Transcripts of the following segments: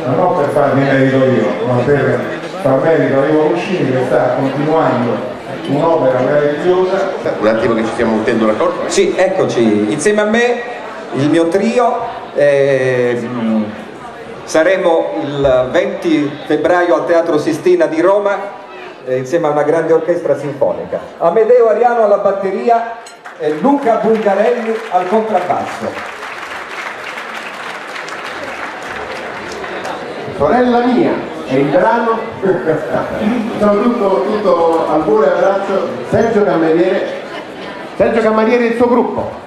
ma non per farmi merito io, ma per far merito a Ivo Lucini che sta continuando un'opera meravigliosa. Un attimo che ci stiamo mettendo d'accordo? Sì, eccoci, insieme a me, il mio trio, saremo il 20 febbraio al Teatro Sistina di Roma insieme a una grande orchestra sinfonica. Amedeo Ariano alla batteria e Luca Bungarelli al contrabbasso. Sorella mia è il brano. Sono tutto al cuore e abbraccio Sergio Cameriere e il suo gruppo.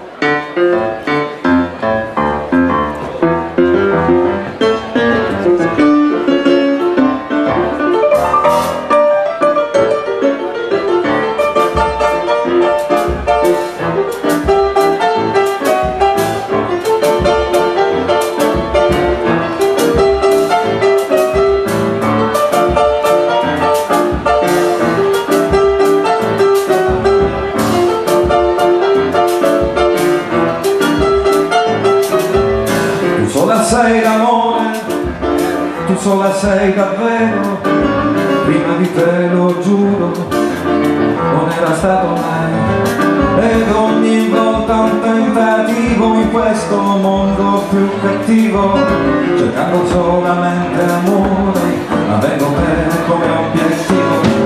Sei l'amore, tu sola sei davvero, prima di te lo giuro, non era stato mai, ed ogni volta un tentativo in questo mondo più cattivo, cercando solamente amore, avevo te come obiettivo.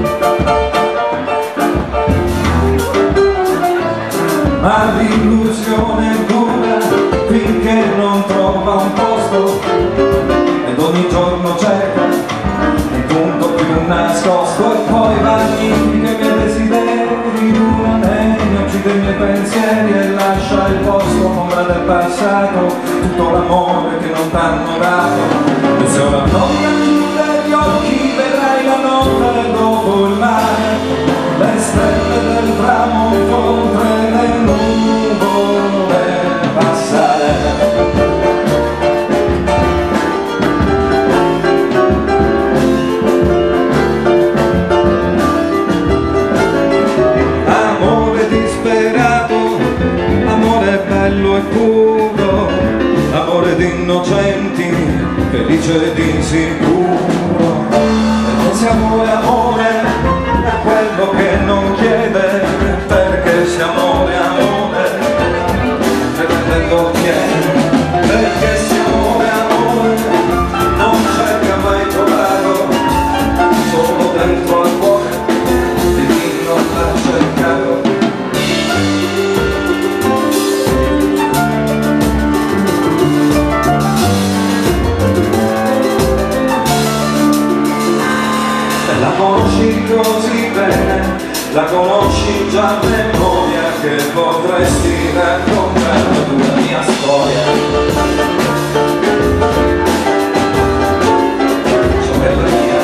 Ma l'illusione dura finché non trova un posto ed ogni giorno cerca un punto più nascosto e poi magnifica i miei desideri, l'uranio uccide i miei pensieri e lascia il posto, ombra del passato, tutto l'amore che non t'hanno dato. E se ora noia chiude gli occhi vedrai la notte dopo il mare, le stelle del tramonto tra le nuvole passare. Amore disperato, amore bello e puro, amore di innocenti, felice ed insicuro. E se amore è amore, è quello che non chiede, perché se amore è amore, lo chiede, perché se amore è amore, non cerca mai trovato, solo dentro al cuore di chi non l'ha cercato. La conosci così bene, la conosci già a memoria, che potresti raccontare la mia storia. Sorella mia,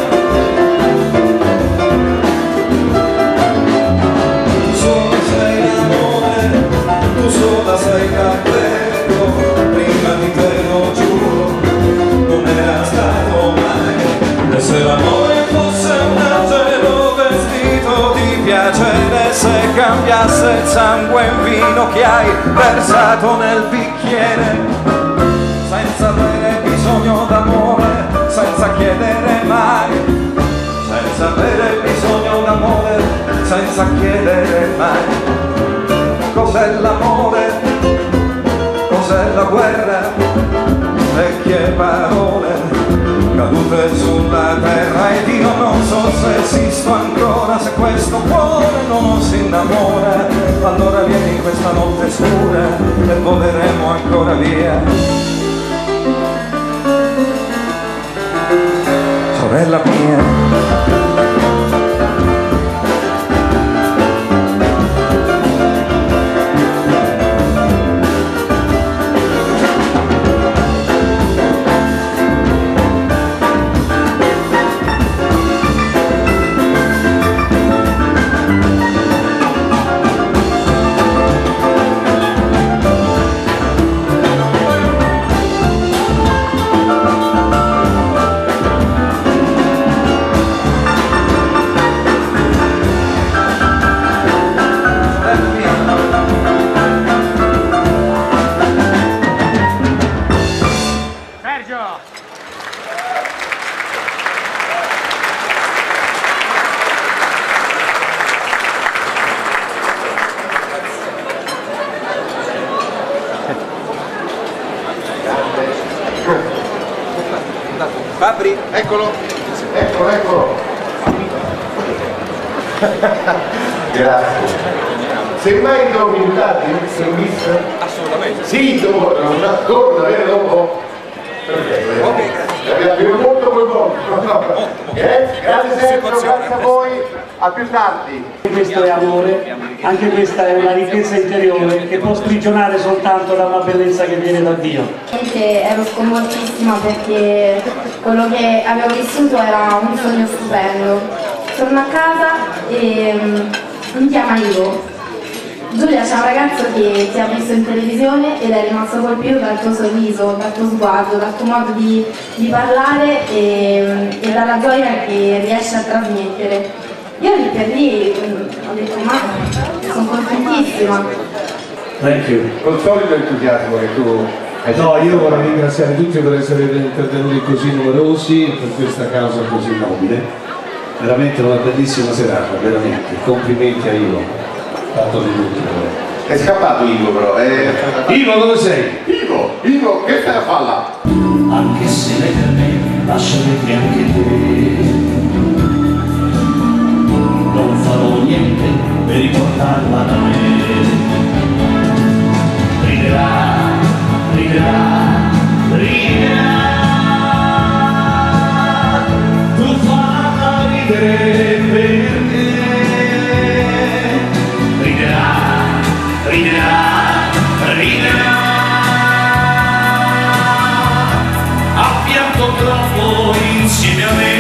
tu sola sei l'amore, tu sola sei davvero, prima di te lo giuro, non era stato mai. E se l'amore fosse un angelo vestito di piacere, se cambiasse il sangue in vino che hai versato nel bicchiere, senza avere bisogno d'amore, senza chiedere mai, senza avere bisogno d'amore, senza chiedere mai. Cos'è l'amore? Cos'è la guerra? Vecchie parole cadute sulla terra ed io non so se esisto ancora, se questo cuore non si innamora, allora vieni questa notte scura e voleremo ancora via. Sorella mia, Fabri? Eccolo. Eccolo. Grazie. Semmai trovi invitati, mister? Assolutamente. Sì, dopo, torna, dopo. Perfetto. Ok, grazie. Abbiamo molto coinvolto. Grazie Sergio, grazie a voi, a più tardi. Questo è amore, anche questa è una ricchezza interiore che può sprigionare soltanto da una bellezza che viene da Dio. Ero sconvoltissima perché quello che avevo vissuto era un sogno stupendo. Torno a casa e mi chiama Ivo. Giulia, c'è un ragazzo che ti ha visto in televisione ed è rimasto colpito dal tuo sorriso, dal tuo sguardo, dal tuo modo di parlare e dalla gioia che riesci a trasmettere. Io lì per lì ho detto, ma sono contentissima. Thank you. Col solito entusiasmo che tu hai. No, io vorrei ringraziare tutti per essere intervenuti così numerosi per questa causa così nobile. Veramente una bellissima serata, veramente. Complimenti a Ivo. Fatto di tutti. È scappato Ivo però. Ivo, dove sei? Ivo, che stai a fare là? Anche se lei per me lascia vedere anche te. Non farò niente per riportarla da me. Riderà. Tu farla ridere perché riderà. Ha pianto troppo insieme a me.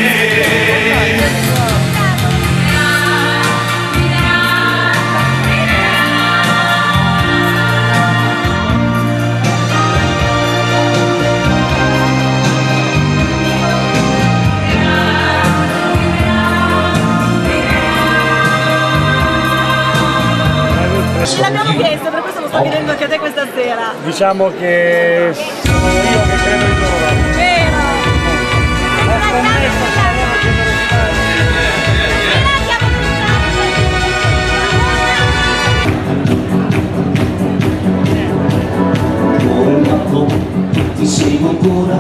Ce l'abbiamo chiesto, per questo lo sto chiedendo anche a te questa sera. Diciamo che sono io che credo in loro. Vero! Ho scommesso sulla loro generosità. Ti seguo ancora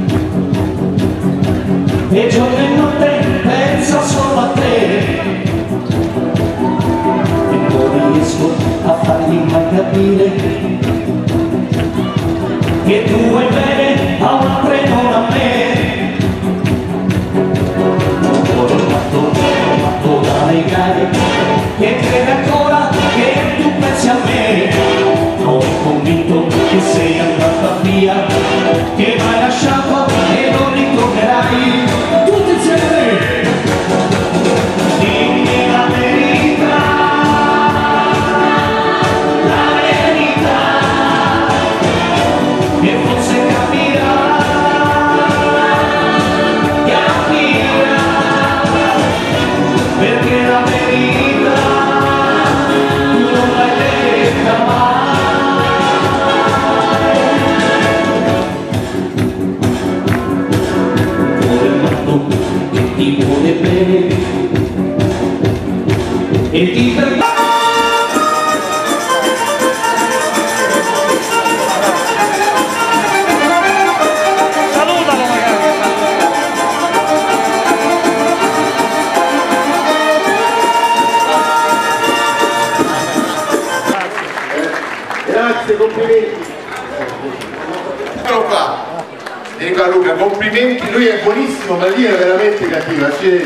e giorno e notte penso solo a te. Riesco a fargli mai capire che tu vuoi bene a un altro e non a me. Un cuore matto da legare che crede ancora che tu pensi a me. Sono convinto che sei andata via, che mi hai lasciato e non ritornerai. Tutti insieme dimmi la verità. Ti vuole bene e ti perdona. Salutalo magari. Grazie, complimenti. Eccolo qua. Dico a Luca, complimenti, lui è buonissimo, ma lì è veramente cattiva.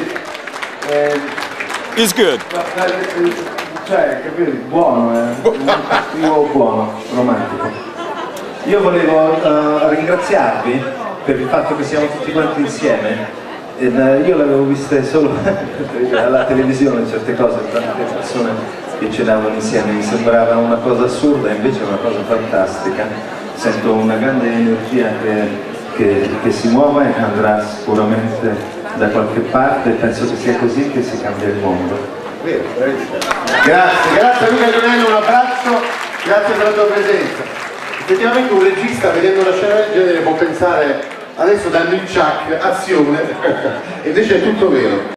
It's good. Cioè, capito? Buono, buono, romantico. Io volevo ringraziarvi per il fatto che siamo tutti quanti insieme. Io l'avevo viste solo alla televisione certe cose, tante persone che cenavano insieme, mi sembrava una cosa assurda, invece è una cosa fantastica. Sento una grande energia che si muove e andrà sicuramente da qualche parte, penso che sia così che si cambia il mondo. Grazie a Luca Lionello, un abbraccio, grazie per la tua presenza. Effettivamente un regista vedendo una scena del genere può pensare adesso danno il ciak, azione, e invece è tutto vero.